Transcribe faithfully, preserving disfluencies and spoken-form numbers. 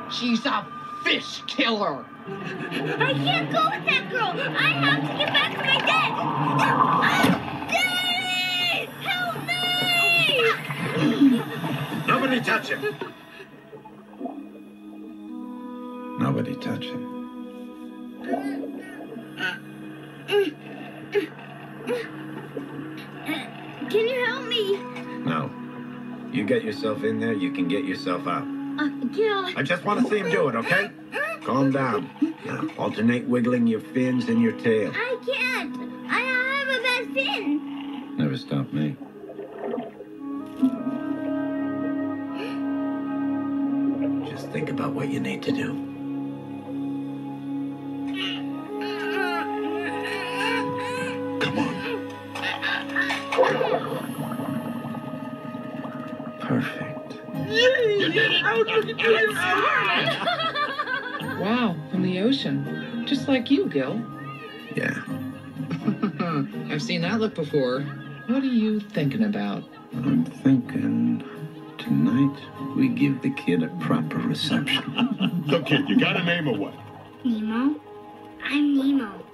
She's a fish killer. I can't go with that girl. I have to get back to my dad. Daddy! Help me! Nobody touch him. Nobody touch him. Can you help me? No. You get yourself in there, you can get yourself out. Uh, Gil. I just want to see him do it, okay? Calm down. Now, alternate wiggling your fins and your tail. I can't. I have a bad fin. Never stopped me. Just think about what you need to do. Come on. Perfect. Wow, from the ocean. Just like you, Gil. Yeah. I've seen that look before. What are you thinking about? I'm thinking tonight we give the kid a proper reception. So, kid, you got a name or what? Nemo? I'm Nemo.